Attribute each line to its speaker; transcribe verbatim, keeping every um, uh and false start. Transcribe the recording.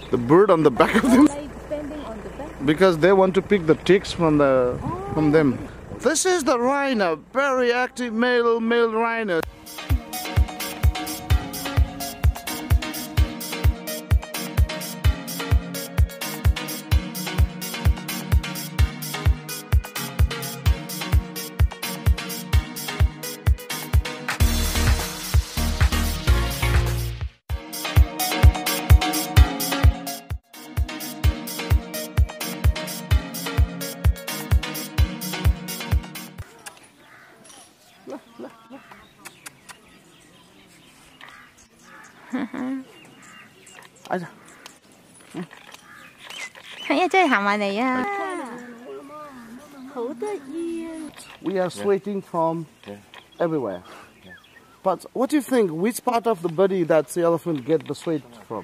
Speaker 1: the bird on the back of them.
Speaker 2: Like standing on the back?
Speaker 1: Because they want to pick the ticks from the oh. from them. This is the rhino, very active male male rhino. Look, look, look. 哎呀，
Speaker 2: 係啊，真係行埋嚟啊！好得意啊
Speaker 1: We are sweating from everywhere. But what do you think? Which part of the body does the elephant get the sweat from?